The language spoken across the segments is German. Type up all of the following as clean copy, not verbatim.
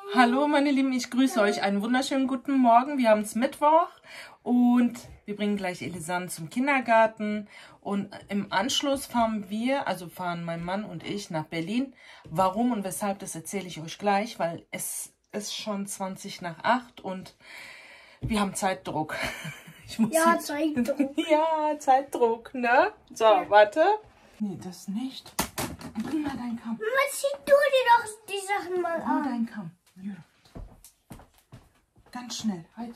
Hallo meine Lieben, ich grüße euch. Einen wunderschönen guten Morgen. Wir haben es Mittwoch und wir bringen gleich Elisanne zum Kindergarten. Und im Anschluss fahren mein Mann und ich nach Berlin. Warum und weshalb, das erzähle ich euch gleich, weil es ist schon 20:08 und wir haben Zeitdruck. Zeitdruck. Ja, Zeitdruck, ne? So, ja. Warte. Nee, das nicht. Bring mal deinen Kamm. Mama, zieh du dir doch die Sachen mal an. Hol deinen Kamm. Ja. Ganz schnell, halt.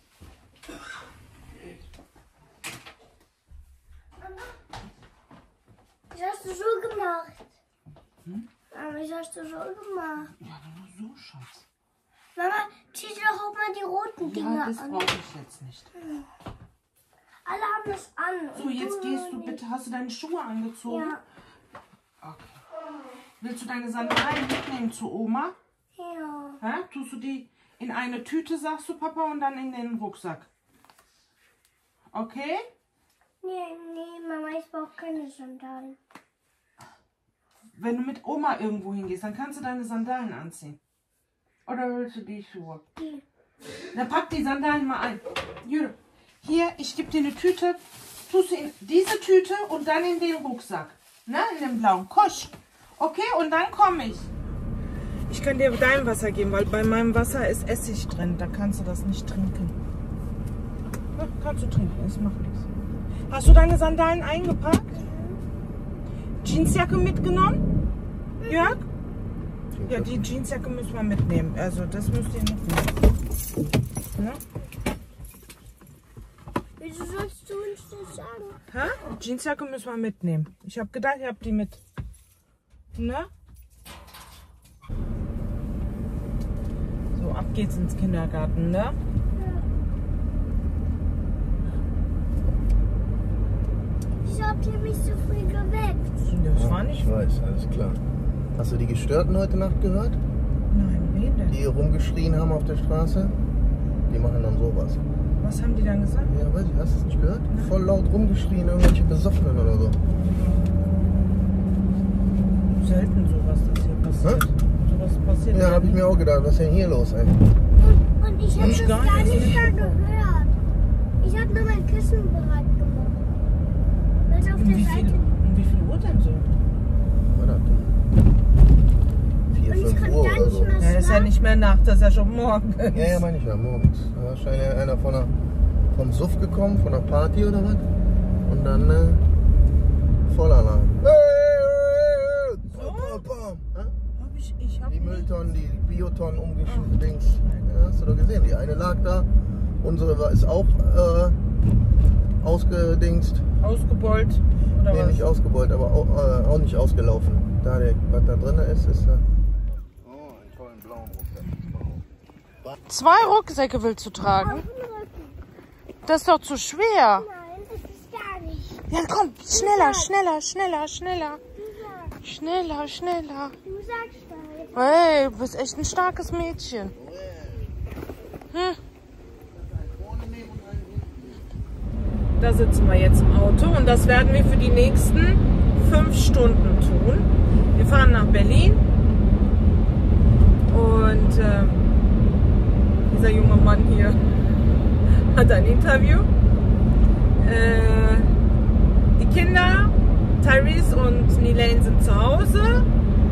Mama, was hast du so gemacht? Mama, was hast du so gemacht? Ja, nur so, Schatz. Mama, zieh dir doch auch mal die roten Dinger Ja, das an. brauche ich jetzt nicht. Alle haben das an. So, jetzt gehst du bitte. Hast du deine Schuhe angezogen? Ja. Okay. Willst du deine Sandalen mitnehmen zu Oma? Ja. Hä? Tust du die in eine Tüte, sagst du, Papa, und dann in den Rucksack? Okay? Nee, Mama, ich brauche keine Sandalen. Wenn du mit Oma irgendwo hingehst, dann kannst du deine Sandalen anziehen. Oder willst du die Schuhe? Die. Dann pack die Sandalen mal ein. Jürgen, hier, ich gebe dir eine Tüte. Tust du in diese Tüte und dann in den Rucksack. Ne? In den blauen. Kosch. Okay, und dann komme ich. Ich kann dir dein Wasser geben, weil bei meinem Wasser ist Essig drin. Da kannst du das nicht trinken. Ja, kannst du trinken, es macht nichts. Hast du deine Sandalen eingepackt? Jeansjacke mitgenommen? Jörg? Ja, die Jeansjacke müssen wir mitnehmen. Also das müsst ihr mitnehmen. Ne? Wieso sollst du uns das sagen? Hä? Jeansjacke müssen wir mitnehmen. Ich habe gedacht, ihr habt die mit. Ne? So, ab geht's ins Kindergarten, ne? Ja. Wieso habt ihr mich so früh geweckt? Das war nicht. Ich weiß, alles klar. Hast du die Gestörten heute Nacht gehört? Nein, wen denn? Die rumgeschrien haben auf der Straße? Die machen dann sowas. Was haben die dann gesagt? Ja, weiß ich, hast du es nicht gehört? Voll laut rumgeschrien, irgendwelche Besoffenen oder so. Selten sowas, das hier passiert. Sowas passiert. Ja, habe ich mir auch gedacht, was ist denn hier los, ey? Und ich habe Ich das gar gar nicht. nicht mehr gehört. Ich habe nur mein Kissen bereit gemacht. Weil es auf der Seite. Um wie viel Uhr denn so? Was das denn? 4, Und ich 5 konnte Uhr gar oder nicht so. mehr Ja, ist ja nicht mehr Nacht, das ist ja schon morgen. Ja, meine ich ja, morgens. Da ist wahrscheinlich einer vom Suff gekommen, von einer Party oder was. Und dann Vollalarm. Ich hab Die Mülltonnen, die Biotonnen umgeschmissen, Dings. Ja, hast du doch gesehen. Die eine lag da, unsere ist auch ausgedingst. Ausgebeult oder Nee, was? nicht ausgebeult, aber auch nicht ausgelaufen. Was da drin ist einen tollen blauen Rucksack. 2 Rucksäcke willst du tragen? Auf den Rücken. Das ist doch zu schwer. Nein, das ist gar nicht. Ja, komm, schneller. Schneller. Du sagst das. Hey, du bist echt ein starkes Mädchen. Da sitzen wir jetzt im Auto und das werden wir für die nächsten 5 Stunden tun. Wir fahren nach Berlin und dieser junge Mann hier hat ein Interview. Die Kinder, Tyrese und Nilane, sind zu Hause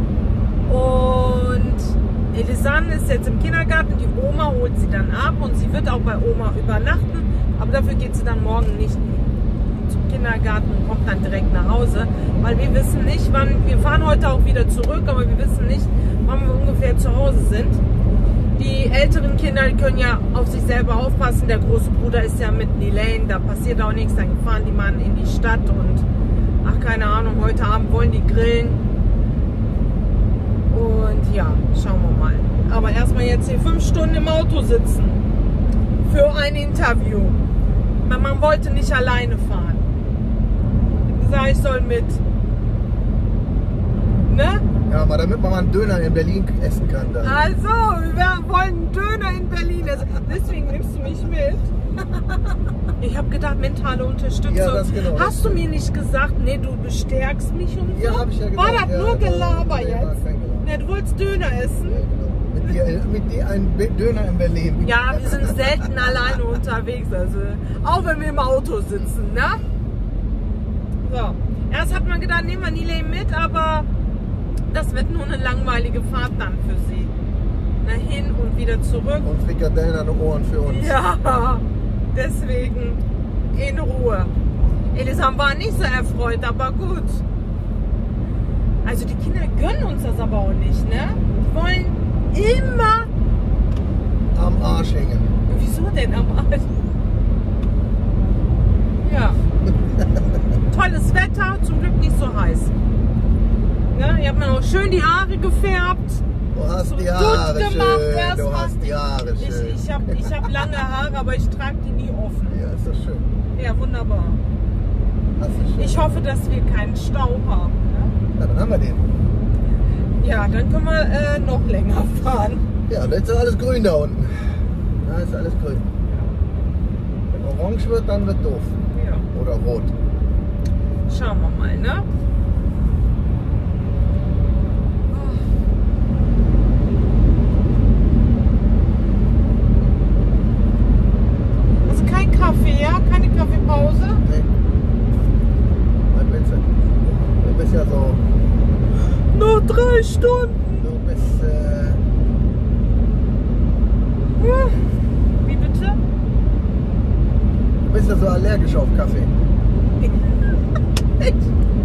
und Elisanne ist jetzt im Kindergarten. Die Oma holt sie dann ab und sie wird auch bei Oma übernachten, aber dafür geht sie dann morgen nicht zum Kindergarten und kommt dann direkt nach Hause, weil wir wissen nicht, wann, wir fahren heute auch wieder zurück, aber wir wissen nicht, wann wir ungefähr zu Hause sind. Die älteren Kinder, die können ja auf sich selber aufpassen. Der große Bruder ist ja mit Nilane, da passiert auch nichts. Dann fahren die Mann in die Stadt und ach, keine Ahnung, heute Abend wollen die grillen. Und ja, schauen wir mal. Aber erstmal jetzt hier 5 Stunden im Auto sitzen für ein Interview. Man wollte nicht alleine fahren. Ich habe gesagt, ich soll mit. Ne? Ja, aber damit man mal einen Döner in Berlin essen kann dann. Also, wir wollen einen Döner in Berlin. Also, deswegen nimmst du mich mit. Ich habe gedacht, mentale Unterstützung. Ja, das genau. Hast du mir nicht gesagt, nee, du bestärkst mich und so? Ja, hab ich ja gesagt. War das Ja, nur Gelaber ja, jetzt? kein Gelaber. Ja, du wolltest Döner essen? Ja, genau. Mit dir ein Döner in Berlin. Ja, wir sind selten alleine unterwegs, also auch wenn wir im Auto sitzen, ne? So, erst hat man gedacht, nehmen wir Nile mit, aber das wird nur eine langweilige Fahrt dann für sie. Na, hin und wieder zurück. Und Frikadellen an den Ohren für uns. Ja, deswegen in Ruhe. Elisam war nicht so erfreut, aber gut. Also die Kinder gönnen uns das aber auch nicht, ne? Die wollen immer Am Arsch hängen. Wieso denn am Arsch? Ja. Tolles Wetter, zum Glück nicht so heiß. Ja, ihr habt mir auch schön die Haare gefärbt. Du hast So die Haare gut gemacht schön. erst Du mal. hast die Haare schön. Ich hab lange Haare, aber ich trage die nie offen. Ja, ist das schön. Ja, wunderbar. Hast du schön. Ich hoffe, dass wir keinen Stau haben. Ne? Ja, dann haben wir den. Ja, dann können wir noch länger fahren. Ja, da ist alles grün da unten. Da ist alles grün. Wenn orange wird, dann wird doof. Ja. Oder rot. Schauen wir mal, ne? Also kein Kaffee, ja? Keine Kaffeepause? Nee. Was willst du? Du bist ja so. Nur 3 Stunden. Du bist. Wie bitte? Du bist ja so allergisch auf Kaffee. Echt?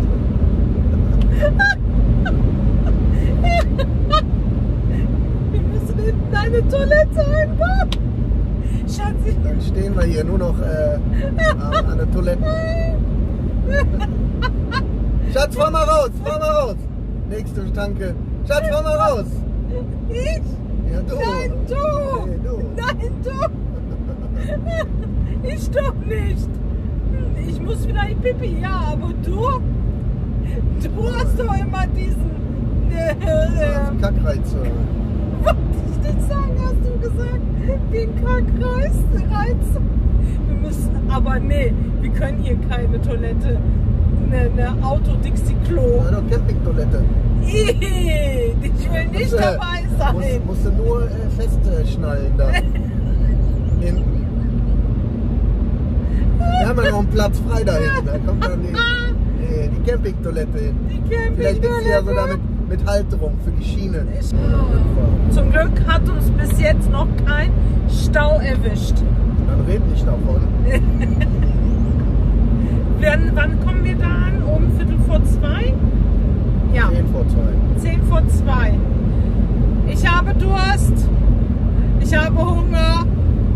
Wir müssen hinten eine Toilette einbauen. Schatzi. Dann stehen wir hier nur noch an der Toilette. Schatz, fahr mal raus, fahr mal raus. Nächste Tanke. Schatz, fahr mal raus. Ich? Ja, du. Nein, du. Nee, du. Nein, du. Ich doch nicht. Ich muss vielleicht Pipi, ja, aber du? Du hast doch immer diesen... Kackreiz. Wollte ich nicht sagen, hast du gesagt? Den Kackreiz. Wir müssen, aber nee, wir können hier keine Toilette, eine Auto-Dixie-Klo. Ja, doch Campingtoilette. Ich will nicht dabei sein. Musst du nur festschnallen da. Hinten. Wir haben ja noch einen Platz frei da hinten. Da kommt dann die Campingtoilette hin. Die Vielleicht ist sie ja so Campingtoilette. mit Halterung für die Schiene. Zum Glück hat uns bis jetzt noch kein Stau erwischt. Dann red nicht davon. Wann kommen wir da an? Um 2:15? Ja, 10 vor 2. 2:10. Ich habe Durst. Ich habe Hunger.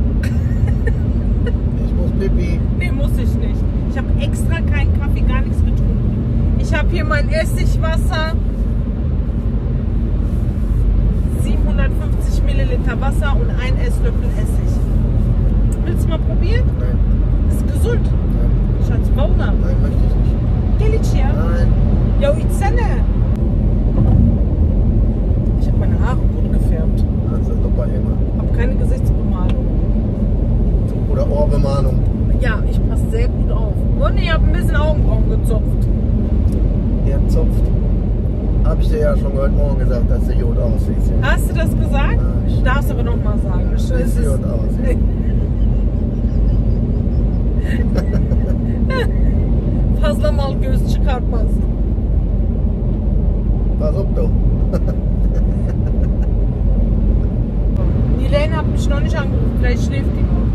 Ich muss Pipi. Nee, muss ich nicht. Ich habe extra keinen Kaffee, gar nichts getrunken. Ich habe hier mein Essigwasser. 750 Milliliter Wasser und 1 Esslöffel Essig. Willst du mal probieren? Nein. Ist gesund. Nein. Schatz, Bauna. Nein, möchte ich nicht. Delicia. Nein. Jo, Izene. Ich habe meine Haare gut gefärbt. Also super immer. Habe keine Gesichtsbemalung. Oder Ohrbemalung. Ja, ich passe sehr gut auf. Und ich habe ein bisschen Augenbrauen gezupft. Ihr zupft. Hab ich dir ja schon heute Morgen gesagt, dass du gut aussiehst. Hast du das gesagt? Ja, Darfst aber noch mal sagen. Du siehst gut aus. Fazla mal göz çıkartmaz. Pass auf, du. Die Lane hat mich noch nicht angerufen, vielleicht schläft die noch.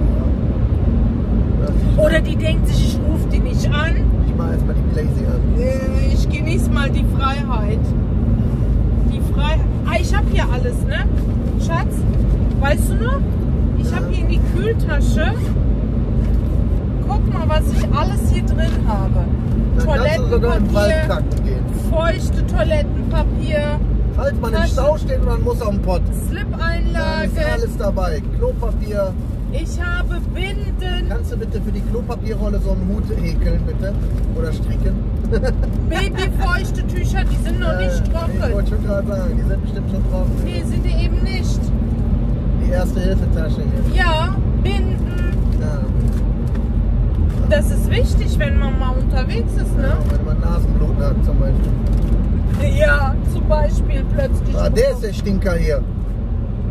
Oder die denkt sich, ich rufe die nicht an. Ich mach erstmal die Glazy an. Ich genieße mal die Freiheit. Die Freiheit. Ah, ich habe hier alles, ne? Schatz, weißt du noch? Ich habe hier in die Kühltasche. Guck mal, was ich alles hier drin habe. Dann kannst du sogar im Wald Toilettenpapier, kacken gehen. feuchte Toilettenpapier, Falls man im Stau steht und man muss auf den Pott. Dann ist Slip-Einlage. alles dabei. Klopapier. Ich habe Binden, Kannst du bitte für die Klopapierrolle so einen Hut häkeln, bitte? Oder stricken? babyfeuchte Tücher, die sind noch nicht Ich trocken. wollte schon gerade sagen, die sind bestimmt schon trocken. Nee, sind die eben nicht. Die Erste-Hilfe-Tasche hier. Ja, Binden. Ja. Das ist wichtig, wenn man mal unterwegs ist, ne? Wenn man Nasenbluten hat zum Beispiel. Ja, zum Beispiel plötzlich. Ah, der ist der Stinker hier.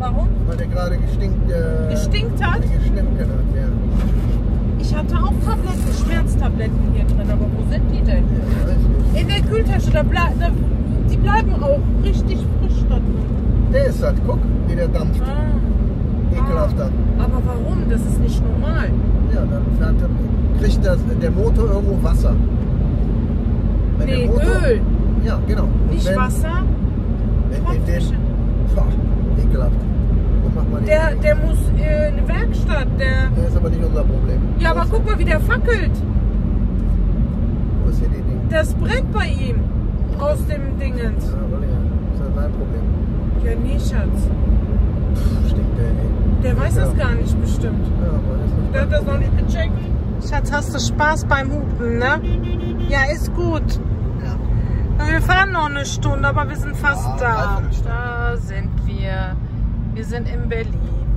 Warum? Weil der gerade gestinkt hat? Gestinkt hat, ja. ich hatte auch Tabletten, Schmerztabletten hier drin, aber wo sind die denn? Ja, weiß nicht. In der Kühltasche, die bleiben auch richtig frisch da drin. Der ist das, guck, wie der dampft. Ekelhafter. Aber warum? Das ist nicht normal. Ja, dann kriegt der Motor irgendwo Wasser. Wenn Nee, der Motor, Öl, ja, genau. Und nicht wenn, Wasser. Wenn in Tropfchen. den, boah, ekelhaft. Und mach mal Der muss in eine Werkstatt. Der ist aber nicht unser Problem. Ja, aber guck mal, wie der fackelt. Wo ist hier die Ding? Das brennt bei ihm aus dem Dingens. Ja, aber ja, ist ja sein Problem. Ja, nee, Schatz. Stinkt der, ey. Der weiß das gar nicht bestimmt. Ja, aber ist nicht Der hat das noch nicht gecheckt. Schatz, hast du Spaß beim Hupen, ne? Ja, ist gut. Ja. Wir fahren noch eine Stunde, aber wir sind fast Ja, da. dreiviertel Stunde. Da sind wir. Wir sind in Berlin.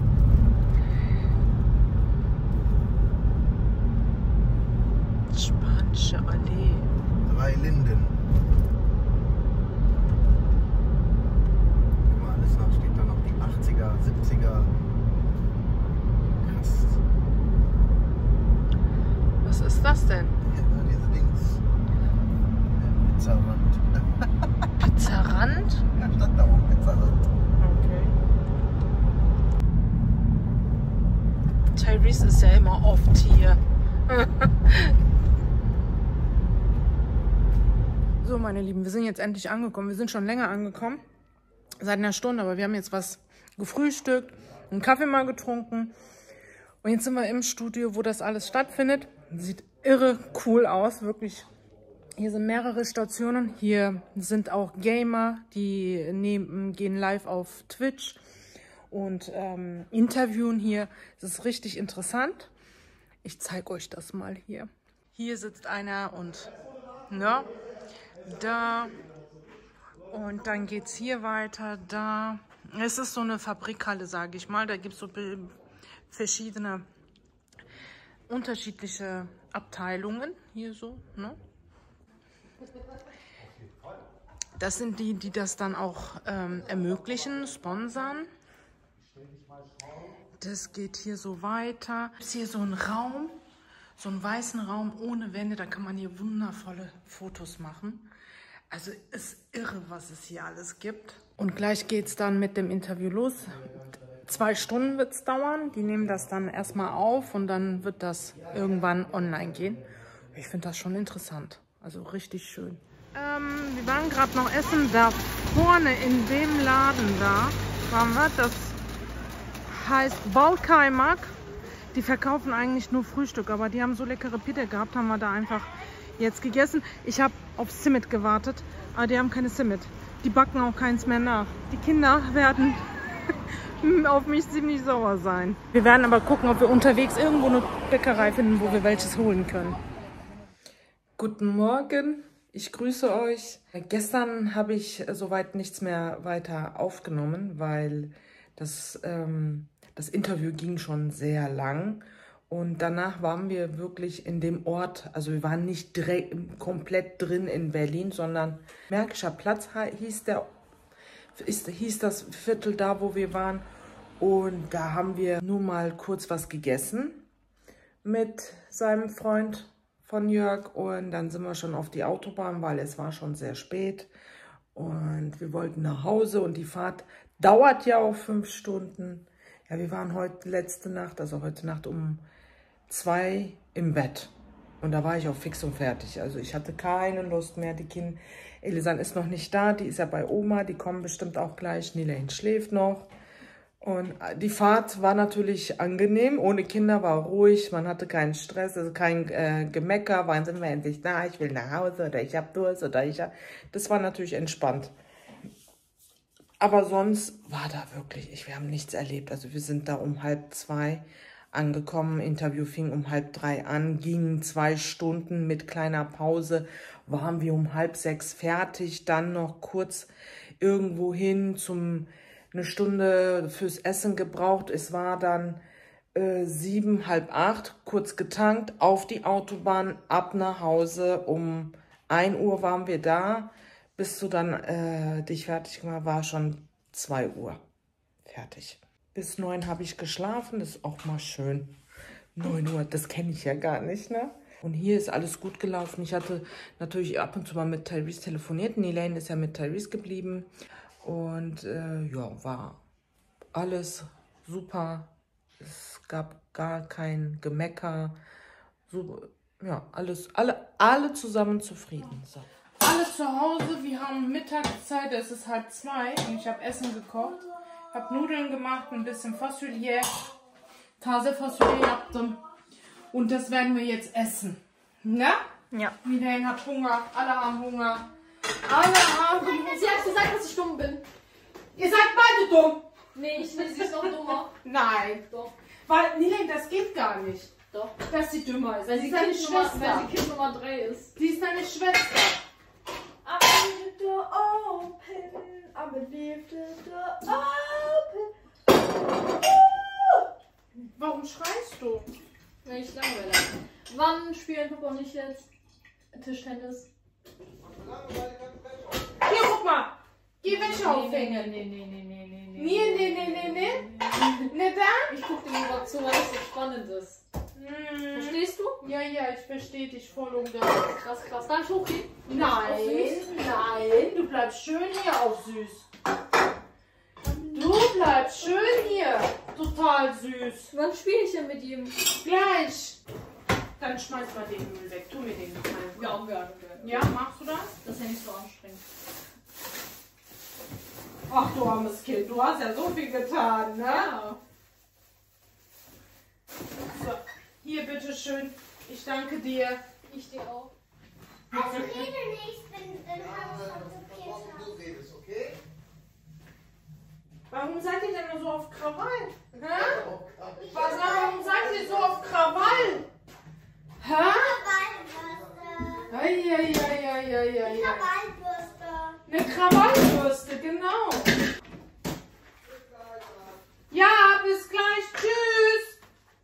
Spanische Allee. 3 Linden. Guck mal, alles noch, steht da noch die 80er, 70er. Krass. Was ist das denn? Ja, diese Dings. Pizzarand. Pizzarand? Ja, stand da auch Pizzarand. Okay. Tyrese ist ja immer oft hier. So, meine Lieben, wir sind jetzt endlich angekommen. Wir sind schon länger angekommen, seit einer Stunde, aber wir haben jetzt was gefrühstückt, einen Kaffee mal getrunken. Und jetzt sind wir im Studio, wo das alles stattfindet. Sieht irre cool aus, wirklich. Hier sind mehrere Stationen. Hier sind auch Gamer, die gehen live auf Twitch und interviewen hier. Das ist richtig interessant. Ich zeige euch das mal hier. Hier sitzt einer und ne, da. Und dann geht es hier weiter, da. Es ist so eine Fabrikhalle, sage ich mal. Da gibt es so verschiedene, unterschiedliche Abteilungen. Hier so, ne? Das sind die, die das dann auch ermöglichen, sponsern. Das geht hier so weiter. Es ist hier so ein Raum, so einen weißen Raum ohne Wände. Da kann man hier wundervolle Fotos machen. Also ist irre, was es hier alles gibt. Und gleich geht es dann mit dem Interview los. 2 Stunden wird es dauern. Die nehmen das dann erstmal auf und dann wird das irgendwann online gehen. Ich finde das schon interessant. Also richtig schön. Wir waren gerade noch essen. Da vorne in dem Laden da waren wir. Das heißt Balkaimak. Die verkaufen eigentlich nur Frühstück, aber die haben so leckere Pita gehabt, haben wir da einfach jetzt gegessen. Ich habe auf Simmet gewartet, aber die haben keine Simmet. Die backen auch keins mehr nach. Die Kinder werden auf mich ziemlich sauer sein. Wir werden aber gucken, ob wir unterwegs irgendwo eine Bäckerei finden, wo wir welches holen können. Guten Morgen, ich grüße euch. Gestern habe ich soweit nichts mehr weiter aufgenommen, weil das Interview ging schon sehr lang. Und danach waren wir wirklich in dem Ort, also wir waren nicht direkt komplett drin in Berlin, sondern Märkischer Platz hieß das Viertel da, wo wir waren. Und da haben wir nur mal kurz was gegessen mit seinem Freund von Jörg. Und dann sind wir schon auf die Autobahn, weil es war schon sehr spät. Und wir wollten nach Hause und die Fahrt dauert ja auch 5 Stunden. Ja, wir waren heute letzte Nacht um 2 im Bett. Und da war ich auch fix und fertig. Also ich hatte keine Lust mehr. Elisan ist noch nicht da, die ist ja bei Oma. Die kommen bestimmt auch gleich. Nilaine schläft noch. Und die Fahrt war natürlich angenehm. Ohne Kinder war ruhig. Man hatte keinen Stress, also kein Gemecker. Wann sind wir endlich da? Ich will nach Hause oder ich habe Durst oder Das war natürlich entspannt. Aber sonst war da wirklich, wir haben nichts erlebt. Also wir sind da um 1:30 angekommen, Interview fing um 2:30 an, ging 2 Stunden mit kleiner Pause, waren wir um 5:30 fertig, dann noch kurz irgendwo hin eine Stunde fürs Essen gebraucht. Es war dann 7, 7:30, kurz getankt, auf die Autobahn, ab nach Hause. Um 1 Uhr waren wir da. Bis du dann dich fertig gemacht, war schon 2 Uhr. Fertig. Bis 9 habe ich geschlafen, das ist auch mal schön. 9 Uhr, das kenne ich ja gar nicht, ne? Und hier ist alles gut gelaufen. Ich hatte natürlich ab und zu mal mit Tyrese telefoniert. Elaine ist ja mit Tyrese geblieben. Und ja, war alles super. Es gab gar kein Gemecker. So, ja, alle zusammen zufrieden. So. Alle zu Hause, wir haben Mittagszeit, es ist 1:30 und ich habe Essen gekocht. Habe Nudeln gemacht, ein bisschen Fasulier, Tasse Fasulier yaptım. Und das werden wir jetzt essen. Ne? Ja. Elaine hat Hunger, alle haben Hunger. Alle haben Hunger. Sie hat gesagt, dass ich dumm bin. Ihr seid beide dumm. Nee, sie ist noch dummer. Nein. Doch. Weil, Elaine, das geht gar nicht. Doch. Dass sie dümmer ist. Weil Sie sie ist deine Kind Schwester. Nummer 3 ist. Sie ist deine Schwester. I leave the door open. I believe the door open. Warum schreist du? Wenn ich langweile. Wann spielen Papa und ich jetzt Tischtennis? Hier, guck mal. Geh Wäsche aufhängen. Nee. Ne, da? Ich guck dir lieber zu, weil das so spannend ist. Verstehst du? Ja, ich verstehe dich voll und ganz. Krass. Darf ich hochgehen? Nein, du bleibst schön hier auf süß. Du bleibst schön hier. Total süß. Wann spiele ich denn mit ihm? Gleich. Dann schmeiß mal den Müll weg. Tu mir den Gefallen. Ja, gerne. Ja, machst du das? Das ist ja nicht so anstrengend. Ach du armes Kind, du hast ja so viel getan, ne? Ja. So, hier bitteschön. Ich danke dir. Ich dir auch. Also rede nicht, wenn Haus akzeptiert hat. Okay? Warum seid ihr denn nur so auf Krawall? Hä? Warum seid ihr so auf Krawall? Hä? Krawallbürste. Ja. Krawallbürste. Eine Krawallbürste, genau. Ja, bis gleich. Tschüss.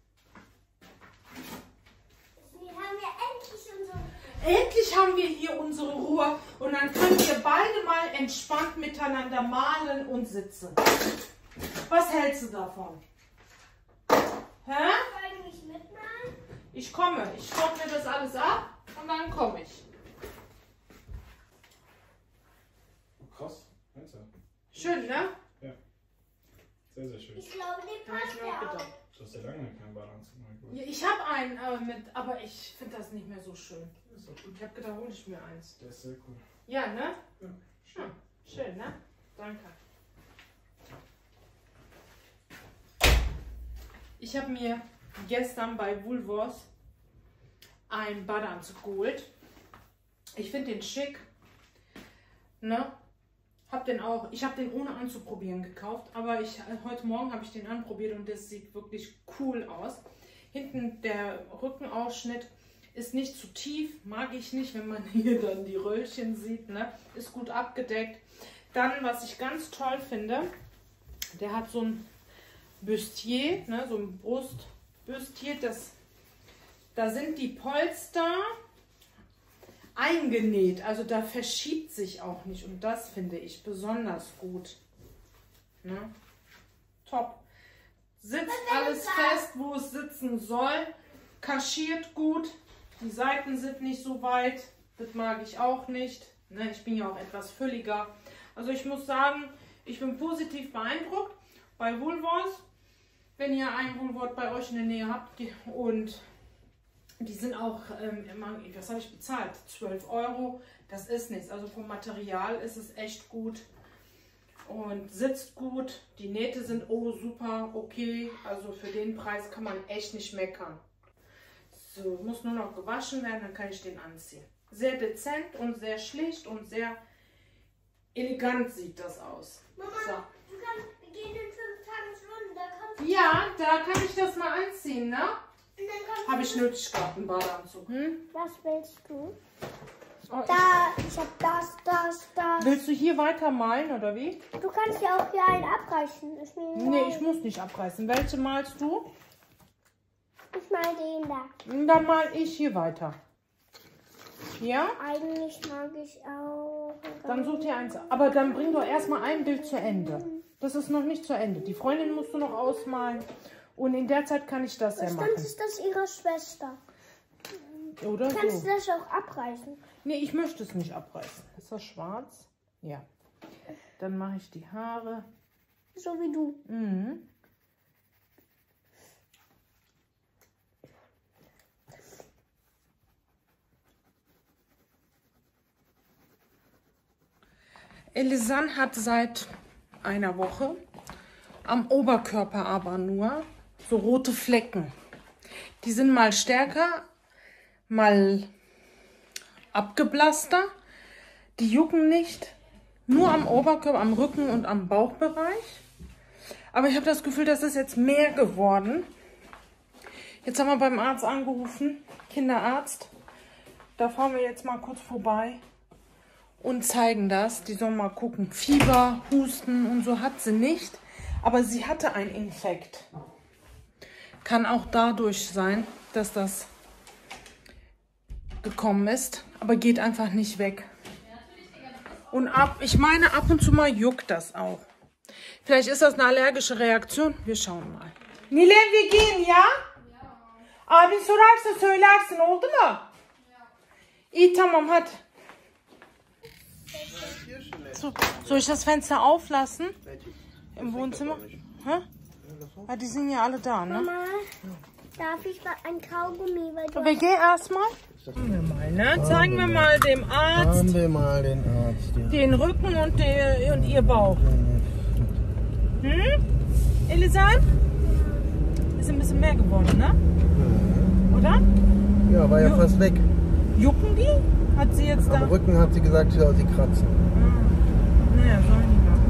Endlich haben wir hier unsere Ruhe und dann können wir beide mal entspannt miteinander malen und sitzen. Was hältst du davon? Hä? Wollen mich mitmalen? Ich komme. Ich schraube mir das alles ab und dann komme ich. Krass, meinst du? Schön, ne? Ja. Sehr, sehr schön. Ich glaube, die Ja, ich passt mir auch ja auch. gedacht. Du hast ja lange keinen Badeanzug mehr gemacht. Ja, ich habe einen mit, aber ich finde das nicht mehr so schön. Ist doch gut. Ich habe gedacht, hole ich mir eins. Der ist sehr cool. Ja, ne? Ja. Schön. Schön, ne? Danke. Ich habe mir gestern bei Woolworths einen Badeanzug geholt. Ich finde den schick. Ne? Ich habe den ohne anzuprobieren gekauft, aber heute Morgen habe ich den anprobiert und das sieht wirklich cool aus. Hinten der Rückenausschnitt ist nicht zu tief, mag ich nicht, wenn man hier dann die Röllchen sieht, ne? Ist gut abgedeckt. Dann, was ich ganz toll finde, der hat so ein Bustier, ne? So ein Brustbustier, da sind die Polster eingenäht, also da verschiebt sich auch nicht und das finde ich besonders gut. Ne? Top. Sitzt alles fest, wo es sitzen soll, kaschiert gut, die Seiten sind nicht so weit, das mag ich auch nicht. Ne? Ich bin ja auch etwas fülliger. Also ich muss sagen, ich bin positiv beeindruckt bei Woolworths, wenn ihr ein Woolworth bei euch in der Nähe habt und die sind auch, was habe ich bezahlt? 12 €. Das ist nichts. Also vom Material ist es echt gut und sitzt gut. Die Nähte sind super, okay. Also für den Preis kann man echt nicht meckern. So, muss nur noch gewaschen werden, dann kann ich den anziehen. Sehr dezent und sehr schlicht und sehr elegant sieht das aus. Mama, So. wir gehen in 5 Tagen schwimmen, da kannst du... Ja, da kann ich das mal anziehen, ne? Und dann kannst Habe ich nötig gehabt, einen Badeanzug. Was willst du? Oh, Ich hab das. Willst du hier weiter malen oder wie? Du kannst ja auch hier einen abreißen. Ist mir egal. Nee, ich muss nicht abreißen. Welche malst du? Ich mal den da. Dann mal ich hier weiter. Ja? Eigentlich mag ich auch. Dann such dir eins. Aber dann bring doch erstmal ein Bild zu Ende. Das ist noch nicht zu Ende. Die Freundin musst du noch ausmalen. Und in der Zeit kann ich das ja machen. Sonst ist das ihre Schwester. Oder Kannst so. du das auch abreißen? Nee, ich möchte es nicht abreißen. Ist das schwarz? Ja. Dann mache ich die Haare. So wie du. Mhm. Elisanne hat seit einer Woche am Oberkörper aber nur so rote Flecken. Die sind mal stärker, mal abgeblasster. Die jucken nicht. Nur am Oberkörper, am Rücken und am Bauchbereich. Aber ich habe das Gefühl, das ist jetzt mehr geworden. Jetzt haben wir beim Arzt angerufen, Kinderarzt. Da fahren wir jetzt mal kurz vorbei und zeigen das. Die sollen mal gucken. Fieber, Husten und so hat sie nicht. Aber sie hatte einen Infekt. Kann auch dadurch sein, dass das gekommen ist. Aber geht einfach nicht weg. Und ich meine, ab und zu mal juckt das auch. Vielleicht ist das eine allergische Reaktion. Wir schauen mal. Nilen, wir gehen, ja? Abin sorarsa söylersin, oldu mu? İyi, tamam, hadi. So, soll ich das Fenster auflassen? Im Wohnzimmer? Hä? Ja, die sind ja alle da, ne? Mama, darf ich mal ein Kaugummi? Weil du Wir gehen erstmal. Zeigen wir mal dem Arzt Haben wir mal den Arzt. Ja. den Rücken und ihr Bauch. Elisanne? Ist ein bisschen mehr geworden, ne? Oder? Ja, war ja fast weg. Jucken die? Hat sie jetzt Am da? Rücken hat sie gesagt, sie soll sie kratzen. Naja, sollen die mal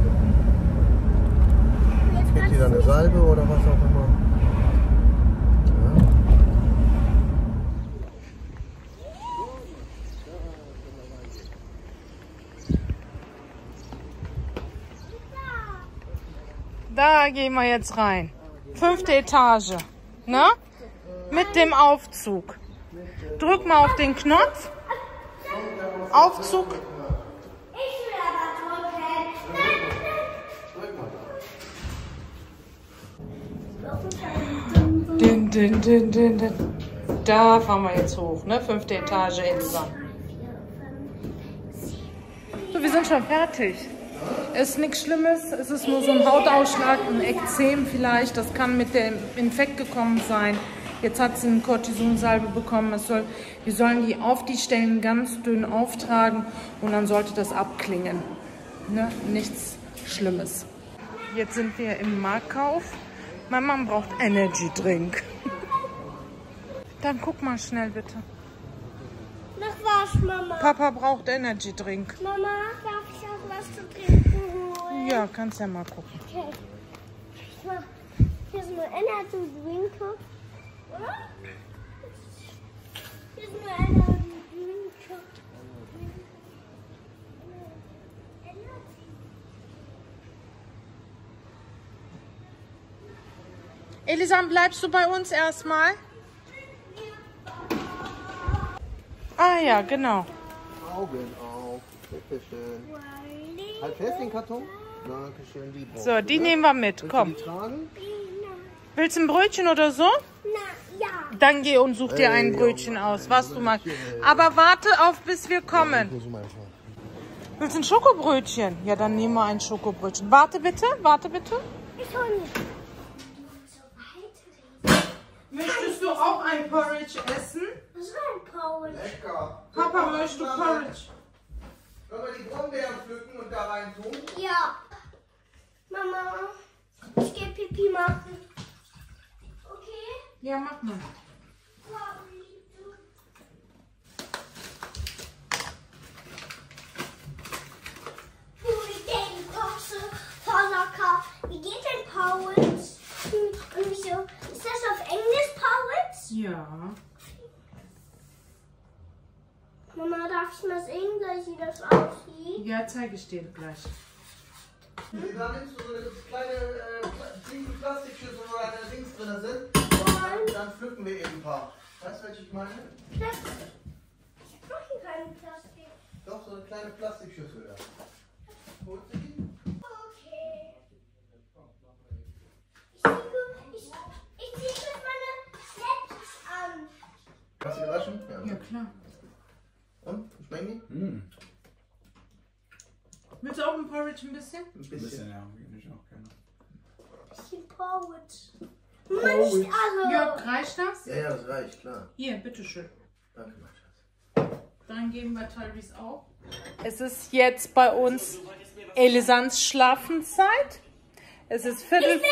gucken. Kriegt sie dann eine Salbe oder was auch immer? Da gehen wir jetzt rein. 5. Etage. Ne? Mit dem Aufzug. Drück mal auf den Knopf. Aufzug. Ich will aber drücken. Din, din, din, din, din. Da fahren wir jetzt hoch, ne? 5. Etage, Elsa. So, wir sind schon fertig. Es ist nichts Schlimmes, es ist nur so ein Hautausschlag, ein Ekzem vielleicht. Das kann mit dem Infekt gekommen sein. Jetzt hat sie eine Cortisonsalbe bekommen. Wir sollen die auf die Stellen ganz dünn auftragen und dann sollte das abklingen. Ne? Nichts Schlimmes. Jetzt sind wir im Marktkauf. Mein Mann braucht Energy Drink. Dann guck mal schnell bitte. Nach was, Mama? Papa braucht Energy Drink. Mama, darf ich auch was zu trinken holen? Ja, kannst ja mal gucken. Okay. Hier ist eine Energy Drink. Oder? Hier ist eine Energy Drink. Elisanne, bleibst du bei uns erstmal? Ah ja, genau. Augen auf. Bitteschön. Halt fest den Karton. Dankeschön. Die brauchst So, du, die ne? nehmen wir mit. Willst Komm. du die tragen? Willst du ein Brötchen oder so? Na, ja. Dann geh und such dir ein Brötchen aus, was du magst. Aber warte auf, bis wir kommen. Muss ich mal schauen. Willst du ein Schokobrötchen? Ja, dann nehmen wir ein Schokobrötchen. Warte bitte, warte bitte. Ich hol nicht. Möchtest du auch ein Porridge essen? Was ist ein Paul? Lecker. Papa, möchtest du Porridge? Sollen wir die Brombeeren pflücken und da rein tun? Ja. Mama, ich geh Pipi machen. Okay? Ja, mach mal. Wie geht denn Pauls? Und wieso? Ist das auf Englisch Pauls? Ja. Mama, darf ich mal sehen, wie das aussieht? Ja, zeige ich dir gleich. Da nimmst du so eine kleine Plastikschüssel, wo eine Dings drin sind. Und dann pflücken wir eben ein paar. Weißt du, welche ich meine? Ich brauche hier keinen Plastik. Doch, so eine kleine Plastikschüssel da. Holst du die? Okay. klar. Und? Schmecken die? Mm. Willst du auch ein Porridge ein bisschen? Ein Ein bisschen. bisschen, ja, ich auch gerne. Bisschen Porridge. Nicht alle. Jörg, reicht das? Ja, das reicht, klar. Hier, bitteschön. Danke, mein Schatz. Dann geben wir Tyrese auch. Es ist jetzt bei uns Elisans Schlafenszeit. Es ist Viertel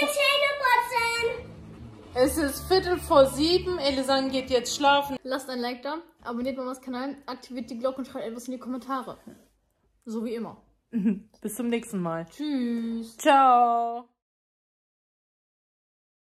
vor 7. Elisan geht jetzt schlafen. Lasst ein Like da, abonniert Mamas Kanal, aktiviert die Glocke und schreibt etwas in die Kommentare. So wie immer. Bis zum nächsten Mal. Tschüss. Ciao.